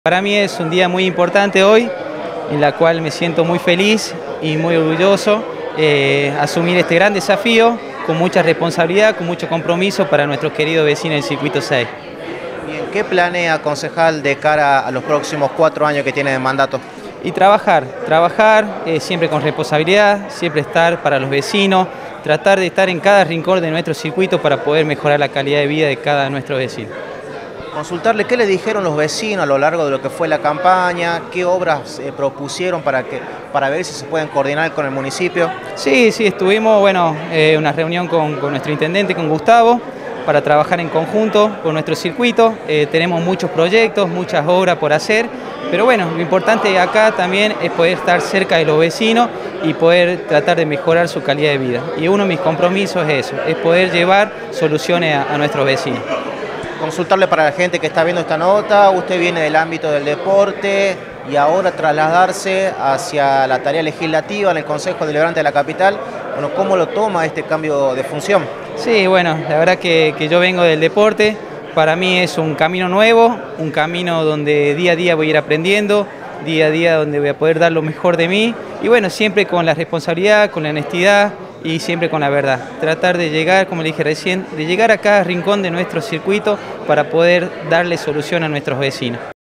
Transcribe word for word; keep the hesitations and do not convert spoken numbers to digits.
Para mí es un día muy importante hoy, en la cual me siento muy feliz y muy orgulloso eh, asumir este gran desafío con mucha responsabilidad, con mucho compromiso para nuestros queridos vecinos del Circuito seis. Bien, ¿qué planea, concejal, de cara a los próximos cuatro años que tiene de mandato? Y trabajar, trabajar eh, siempre con responsabilidad, siempre estar para los vecinos, tratar de estar en cada rincón de nuestro circuito para poder mejorar la calidad de vida de cada nuestro vecino. Consultarle qué le dijeron los vecinos a lo largo de lo que fue la campaña, qué obras eh, propusieron para, que, para ver si se pueden coordinar con el municipio. Sí, sí, estuvimos, bueno, eh, una reunión con, con nuestro intendente, con Gustavo, para trabajar en conjunto con nuestro circuito. Eh, tenemos muchos proyectos, muchas obras por hacer, pero bueno, lo importante acá también es poder estar cerca de los vecinos y poder tratar de mejorar su calidad de vida. Y uno de mis compromisos es eso, es poder llevar soluciones a, a nuestros vecinos. Consultarle para la gente que está viendo esta nota, usted viene del ámbito del deporte y ahora trasladarse hacia la tarea legislativa en el Consejo Deliberante de la capital. Bueno, ¿cómo lo toma este cambio de función? Sí, bueno, la verdad que, que yo vengo del deporte, para mí es un camino nuevo, un camino donde día a día voy a ir aprendiendo, día a día donde voy a poder dar lo mejor de mí y bueno, siempre con la responsabilidad, con la honestidad y siempre con la verdad. Tratar de llegar, como le dije recién, de llegar a cada rincón de nuestro circuito para poder darle solución a nuestros vecinos.